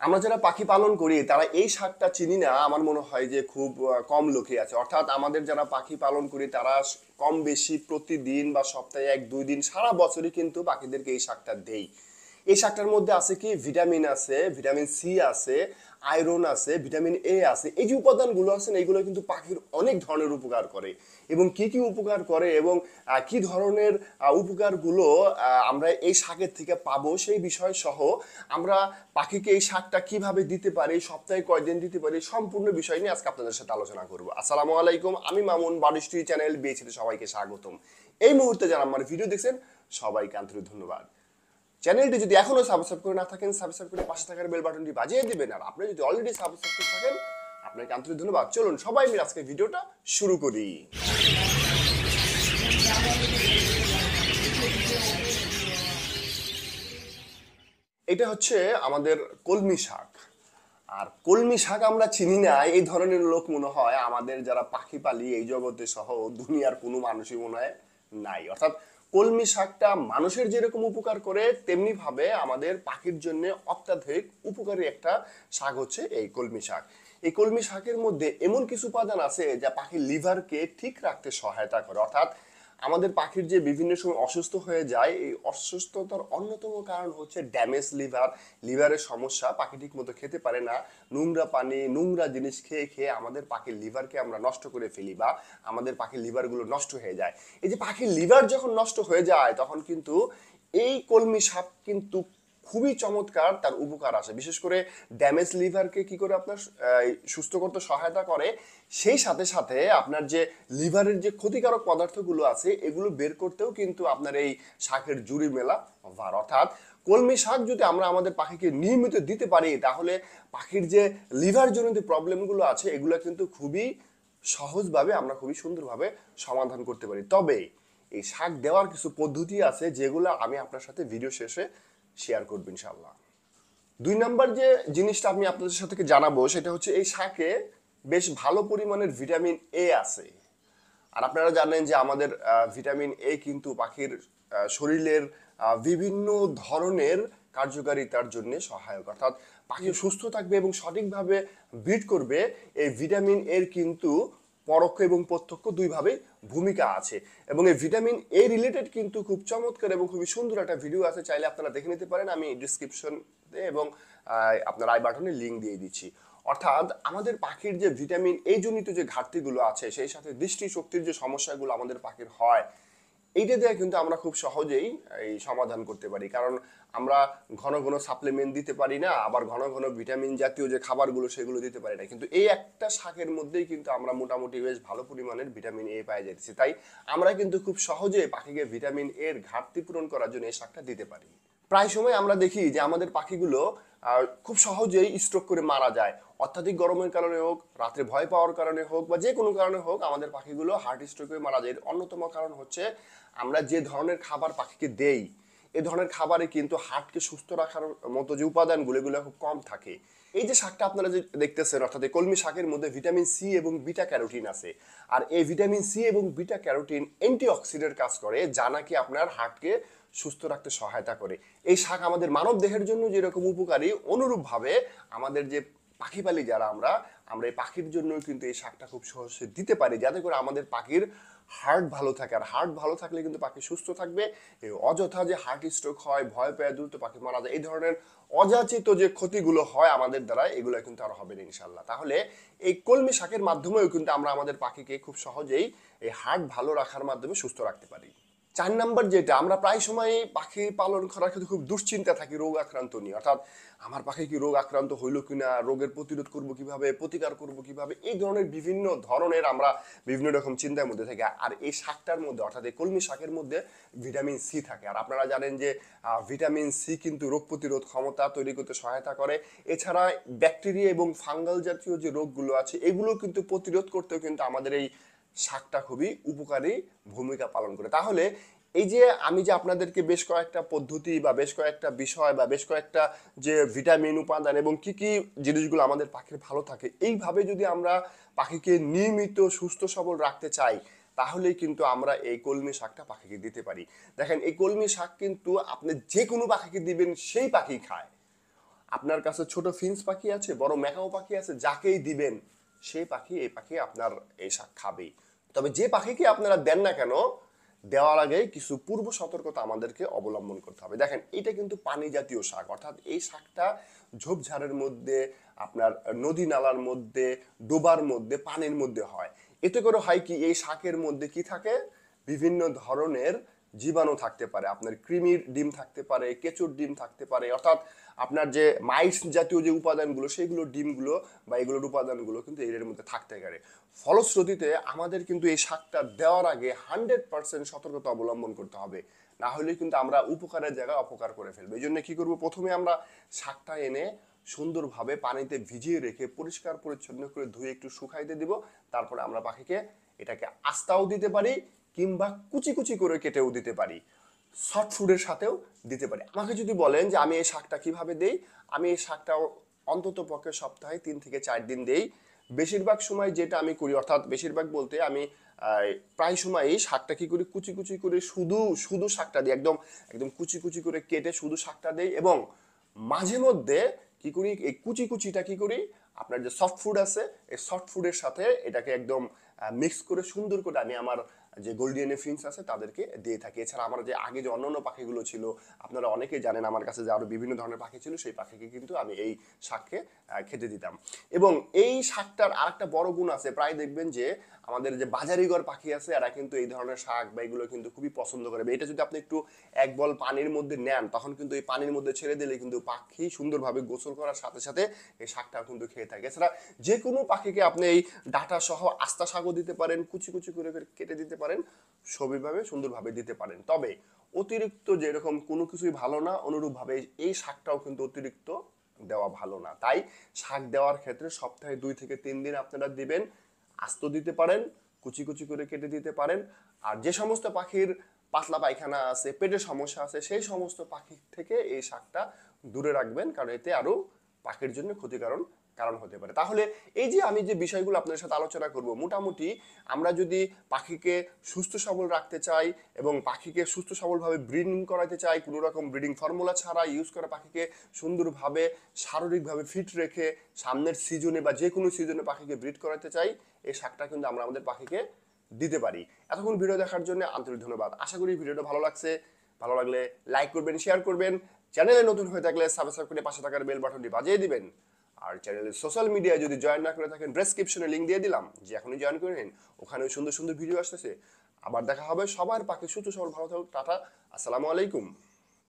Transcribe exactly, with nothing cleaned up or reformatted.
আমরা যারা পাখি পালন করি তারা এই শাকটা চিনি না, আমার মনে হয় যে খুব কম লোকই আছে। অর্থাৎ আমাদের যারা পাখি পালন করি তারা কম বেশি প্রতিদিন বা সপ্তাহে এক দুই দিন সারা বছরই কিন্তু পাখিদেরকে এই শাকটা দেই। এই শাকটার মধ্যে আছে কি ভিটামিন আছে, ভিটামিন সি আছে, আয়রন আছে, ভিটামিন এ আছে। এই যে উপাদানগুলো আছে এইগুলো কিন্তু পাখির অনেক ধরনের উপকার করে। এবং কি কি উপকার করে এবং কি ধরনের উপকারগুলো আমরা এই শাকের থেকে পাবো সেই বিষয় সহ আমরা পাখিকে এই শাকটা কিভাবে দিতে পারি, সপ্তাহে কয়দিন দিতে পারি, সম্পূর্ণ বিষয় নিয়ে আজকে আপনাদের সাথে আলোচনা করবো। আসসালামু আলাইকুম, আমি মামুন, বার্ডস চ্যানেল বিএইচতে সবাইকে স্বাগতম। এই মুহূর্তে যারা আমার ভিডিও দেখছেন সবাইকে আন্তরিক ধন্যবাদ। চ্যানেলটি যদি এখনো সাবস্ক্রাইব করে না থাকেন সাবস্ক্রাইব করে পাশে থাকার বেল বাটনটি বাজিয়ে দিবেন। আর আপনি যদি অলরেডি সাবস্ক্রাইব করে থাকেন আপনাকে আন্তরিক ধন্যবাদ। চলুন সবাই মিলে আজকে ভিডিওটা শুরু করি। এটা হচ্ছে আমাদের কলমি শাক। আর কলমি শাক আমরা চিনি না এই ধরনের লোক মনে হয় আমাদের যারা পাখি পালি এই জগতে সহ দুনিয়ার কোনো মানুষই মনে হয় নাই। অর্থাৎ কলমি শাকটা মানুষের যেরকম উপকার করে তেমনি ভাবে আমাদের পাখির জন্য অত্যাধিক উপকারী একটা শাক হচ্ছে এই কলমি শাক। এই কলমি শাকের মধ্যে এমন কিছু উপাদান আছে যা পাখির লিভারকে ঠিক রাখতে সহায়তা করে। অর্থাৎ আমাদের পাখির যে বিভিন্ন সময় অসুস্থ হয়ে যায়, এই অসুস্থতার অন্যতম কারণ হচ্ছে ড্যামেজ লিভার, লিভারের সমস্যা। পাখি ঠিক মতো খেতে পারে না, নোংরা পানি নোংরা জিনিস খেয়ে খেয়ে আমাদের পাখির লিভারকে আমরা নষ্ট করে ফেলি বা আমাদের পাখির লিভারগুলো নষ্ট হয়ে যায়। এই যে পাখির লিভার যখন নষ্ট হয়ে যায় তখন কিন্তু এই কলমি শাক কিন্তু খুবই চমৎকার, তার উপকার আসে। বিশেষ করে ড্যামেজ লিভারকে কি করে আপনার সুস্থ করতে সহায়তা করে, সেই সাথে সাথে আপনার যে লিভারের যে ক্ষতিকারক পদার্থগুলো আছে এগুলো বের করতেও কিন্তু আপনার এই শাকের জুড়ি মেলা ভার। অর্থাৎ কলমি শাক যদি আমরা আমাদের পাখিকে নিয়মিত দিতে পারি তাহলে পাখির যে লিভার জনিত প্রবলেমগুলো আছে এগুলো কিন্তু খুবই সহজভাবে আমরা খুবই সুন্দরভাবে সমাধান করতে পারি। তবে এই শাক দেওয়ার কিছু পদ্ধতি আছে যেগুলো আমি আপনার সাথে ভিডিও শেষে শেয়ার করবো ইনশাআল্লাহ। দুই নাম্বার যে জিনিসটা আমি আপনাদের সাথে জানাবো সেটা হচ্ছে এই শাকে বেশ ভালো পরিমাণের ভিটামিন এ আছে। আর আপনারা জানেন যে আমাদের ভিটামিন এ কিন্তু পাখির শরীরের বিভিন্ন ধরনের কার্যকারিতার জন্য সহায়ক। অর্থাৎ পাখি সুস্থ থাকবে এবং সঠিকভাবে ব্রিড করবে, এই ভিটামিন এর কিন্তু পরোক্ষ এবং প্রত্যক্ষ দুইভাবে ভূমিকা আছে। এবং এই ভিটামিন এ রিলেটেড কিন্তু খুব চমৎকার এবং খুবই সুন্দর একটা ভিডিও আছে, চাইলে আপনারা দেখে নিতে পারেন। আমি ডিসক্রিপশনে এবং আপনার আই বাটনে লিঙ্ক দিয়ে দিচ্ছি। অর্থাৎ আমাদের পাখির যে ভিটামিন এ জনিত যে ঘাটতিগুলো আছে সেই সাথে দৃষ্টিশক্তির যে সমস্যাগুলো আমাদের পাখির হয় এইটা দিয়ে কিন্তু আমরা খুব সহজেই এই সমাধান করতে পারি। কারণ আমরা ঘন ঘন সাপ্লিমেন্ট দিতে পারি না, আবার ঘন ঘন ভিটামিন জাতীয় যে খাবারগুলো সেগুলো দিতে পারি না, কিন্তু এই একটা শাকের মধ্যেই কিন্তু আমরা মোটামুটি বেশ ভালো পরিমাণের ভিটামিন এ পাই যাচ্ছি। তাই আমরা কিন্তু খুব সহজে পাখিকে ভিটামিন এর ঘাটতি পূরণ করার জন্য এই শাকটা দিতে পারি। প্রায় সময় আমরা দেখি যে আমাদের পাখিগুলো খুব সহজেই স্ট্রোক করে মারা যায়। অত্যাধিক গরমের কারণে হোক, রাত্রে ভয় পাওয়ার কারণে হোক বা যে কোনো কারণে হোক আমাদের পাখিগুলো হার্ট স্ট্রোক হয়ে মারা যায়। এর অন্যতম কারণ হচ্ছে আমরা যে ধরনের খাবার পাখিকে দেই এই ধরনের খাবারে কিন্তু হার্টকে সুস্থ রাখার মতো যে উপাদানগুলো এগুলো খুব কম থাকে। এই যে শাকটা আপনারা যে দেখতেছেন অর্থাৎ এই কলমি শাকের মধ্যে ভিটামিন সি এবং বিটা ক্যারোটিন আছে। আর এই ভিটামিন সি এবং বিটা ক্যারোটিন অ্যান্টিঅক্সিডেন্ট কাজ করে, যা নাকি আপনার হার্টকে সুস্থ রাখতে সহায়তা করে। এই শাক আমাদের মানব দেহের জন্য যেরকম উপকারী, অনুরূপভাবে আমাদের যে পাখি পালি যারা আমরা আমরা এই পাখির জন্য কিন্তু এই শাকটা খুব সহজে দিতে পারি, যাতে করে আমাদের পাখির হার্ট ভালো থাকে। আর হার্ট ভালো থাকলে কিন্তু পাখি সুস্থ থাকবে। এই অযথা যে হার্ট স্ট্রোক হয়, ভয় পেয়ে দ্রুত পাখি মারা যায়, এই ধরনের অযাচিত যে ক্ষতিগুলো হয় আমাদের দ্বারা এগুলো কিন্তু আর হবে না ইনশাল্লাহ। তাহলে এই কলমি শাকের মাধ্যমেও কিন্তু আমরা আমাদের পাখিকে খুব সহজেই এই হার্ট ভালো রাখার মাধ্যমে সুস্থ রাখতে পারি। চার নাম্বার যেটা, আমরা প্রায় সময় পাখি পালন করার ক্ষেত্রে খুব দুশ্চিন্তা থাকি রোগ আক্রান্ত নিয়ে। অর্থাৎ আমার পাখি কি রোগ আক্রান্ত হইল কিনা, রোগের প্রতিরোধ করবো কিভাবে, প্রতিকার করবো কিভাবে, এই ধরনের বিভিন্ন ধরনের আমরা বিভিন্ন রকম চিন্তার মধ্যে থাকি। আর এই শাকটার মধ্যে অর্থাৎ এই কলমি শাকের মধ্যে ভিটামিন সি থাকে। আর আপনারা জানেন যে ভিটামিন সি কিন্তু রোগ প্রতিরোধ ক্ষমতা তৈরি করতে সহায়তা করে। এছাড়া ব্যাকটেরিয়া এবং ফাঙ্গাল জাতীয় যে রোগগুলো আছে এগুলো কিন্তু প্রতিরোধ করতেও কিন্তু আমাদের এই শাকটা খুবই উপকারী ভূমিকা পালন করে। তাহলে এই যে আমি যে আপনাদেরকে বেশ কয়েকটা পদ্ধতি বা বেশ কয়েকটা বিষয় বা বেশ কয়েকটা যে ভিটামিন উপাদান এবং কি কি জিনিসগুলো আমাদের পাখির ভালো থাকে, এইভাবে যদি আমরা পাখিকে নিয়মিত সুস্থ সবল রাখতে চাই তাহলেই কিন্তু আমরা এই কলমি শাকটা পাখিকে দিতে পারি। দেখেন এই কলমি শাক কিন্তু আপনি যে কোনো পাখিকে দিবেন সেই পাখি খায়। আপনার কাছে ছোট ফিঞ্চ পাখি আছে, বড় ম্যাকাও পাখি আছে, যাকেই দিবেন সেই পাখি এই পাখি আপনার এই শাক খাবেই। তবে যে পাখিকে আপনারা দেন না কেন, দেওয়ার আগে কিছু পূর্ব সতর্কতা আমাদেরকে অবলম্বন করতে হবে। দেখেন, এটা কিন্তু পানি জাতীয় শাক, অর্থাৎ এই শাকটা ঝোপঝাড়ের মধ্যে, আপনার নদী নালার মধ্যে, ডোবার মধ্যে, পানির মধ্যে হয়। এতে করে হয় কি, এই শাকের মধ্যে কি থাকে, বিভিন্ন ধরনের জীবাণু থাকতে পারে, আপনার কৃমির ডিম থাকতে পারে, কেঁচুর ডিম থাকতে পারে, অর্থাৎ আপনার যে মাইটস জাতীয় যে উপাদানগুলো, সেইগুলো ডিমগুলো বা এগুলোর উপাদানগুলো কিন্তু এর মধ্যে থাকতে পারে। ফলশ্রুতিতে আমাদের কিন্তু এই শাকটা দেওয়ার আগে হান্ড্রেড পার্সেন্ট সতর্কতা অবলম্বন করতে হবে, না হলে কিন্তু আমরা উপকারের জায়গায় অপকার করে ফেলবো। এই জন্য কি করবো, প্রথমে আমরা শাকটা এনে সুন্দরভাবে পানিতে ভিজিয়ে রেখে পরিষ্কার পরিচ্ছন্ন করে ধুয়ে একটু শুকাইতে দিব। তারপরে আমরা পাখিকে এটাকে আস্তাও দিতে পারি, কিংবা কুচি কুচি করে কেটেও দিতে পারি, সফট ফুডের সাথেও দিতে পারি। আমাকে যদি বলেন যে আমি এই শাকটা কিভাবে দেই, আমি এই শাকটা অন্তত পক্ষে সপ্তাহে তিন থেকে চার দিন দেই। বেশিরভাগ সময় যেটা আমি করি, অর্থাৎ বেশিরভাগ বলতে আমি প্রায় সময়ই শাকটা কি করি, কুচি কুচি করে শুধু শুধু শাকটা দিই, একদম একদম কুচি কুচি করে কেটে শুধু শাকটা দেই। এবং মাঝে মধ্যে কি করি, এই কুচি কুচিটা কি করি, আপনার যে সফট ফুড আছে এই সফট ফুডের সাথে এটাকে একদম মিক্স করে সুন্দর করে আমি আমার যে গোল্ডিয়ানে ফিঞ্চ আছে তাদেরকে দিয়ে থাকি। এছাড়া আমার যে আগে যে অন্যান্য পাখিগুলো ছিল, আপনারা অনেকেই জানেন আমার কাছে যে আরো বিভিন্ন ধরনের পাখি ছিল, সেই পাখিকে কিন্তু আমি এই শাককে খেতে দিতাম। এবং এই শাকটার আরেকটা বড় গুণ আছে, প্রায় দেখবেন যে আমাদের যে বাজারিঘর পাখি আছে এরা কিন্তু এই ধরনের শাক বা এগুলো কিন্তু খুবই পছন্দ করে। এটা যদি আপনি একটু এক বল পানির মধ্যে নেন, তখন কিন্তু এই পানির মধ্যে ছেড়ে দিলে কিন্তু পাখি সুন্দরভাবে গোসল করার সাথে সাথে এই শাকটাও কিন্তু খেয়ে থাকে। এছাড়া যে কোনো পাখিকে আপনি এই ডাটা সহ আস্তা শাকও দিতে পারেন, কুচি কুচি করে কেটে দিতে পারেন, সবইভাবে সুন্দরভাবে দিতে পারেন। তবে অতিরিক্ত যেরকম কোনো কিছুই ভালো না, অনুরূপভাবে এই শাকটাও কিন্তু অতিরিক্ত দেওয়া ভালো না। তাই শাক দেওয়ার ক্ষেত্রে সপ্তাহে দুই থেকে তিন দিন আপনারা দিবেন, আস্ত দিতে পারেন, কুচি কুচি করে কেটে দিতে পারেন। আর যে সমস্ত পাখির পাতলা পায়খানা আছে, পেটের সমস্যা আছে, সেই সমস্ত পাখি থেকে এই শাকটা দূরে রাখবেন, কারণ এতে আরো পাখির জন্য ক্ষতিকারণ কারণ হতে পারে। তাহলে এই যে আমি যে বিষয়গুলো আপনাদের সাথে আলোচনা করব, মোটামুটি আমরা যদি পাখিকে সুস্থ সবল রাখতে চাই এবং পাখিকে সুস্থ সবলভাবে ব্রিডিং করাতে চাই, কোনো রকম ব্রিডিং ফর্মুলা ছাড়া ইউজ করে পাখিকে সুন্দরভাবে শারীরিকভাবে ফিট রেখে সামনের সিজনে বা যে কোনো সিজনে পাখিকে ব্রিড করাতে চাই, এই শাকটা কিন্তু আমরা আমাদের পাখিকে দিতে পারি। এতক্ষণ ভিডিও দেখার জন্য আন্তরিক ধন্যবাদ। আশা করি ভিডিওটা ভালো লাগছে। ভালো লাগলে লাইক করবেন, শেয়ার করবেন। চ্যানেলে নতুন হয়ে থাকলে সাবস্ক্রাইব করে পাশে থাকার বেল বাটনটি বাজিয়ে দিবেন। আর চ্যানেলের সোশ্যাল মিডিয়ায় যদি জয়েন না করে থাকেন, ডেসক্রিপশনে লিঙ্ক দিয়ে দিলাম, যে এখনই জয়েন করে নিন। ওখানে সুন্দর সুন্দর ভিডিও আসতেছে। আবার দেখা হবে। সবার পাখি সুস্থ সবল ভালো থাকুক। টাটা, আসসালামু আলাইকুম।